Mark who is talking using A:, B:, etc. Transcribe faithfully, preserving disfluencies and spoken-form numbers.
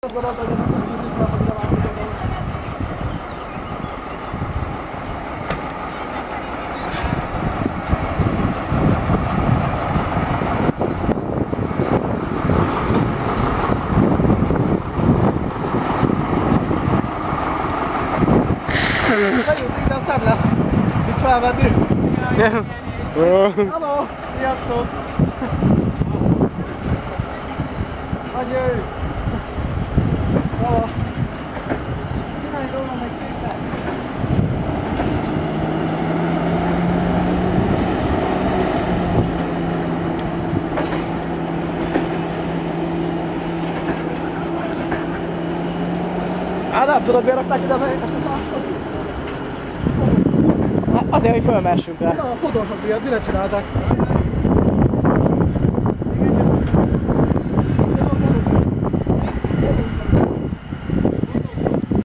A: Megyünk ide, szebb lesz itt felvenni. Hello! Sziasztok! Adjö! Ravasz! Csinálj róla meg képen! Á, nem tudod, miért rakták ide ezt a táskot?
B: Azért, hogy fölmessünk rá.
A: Ja, a fotósok miatt direkt csinálták.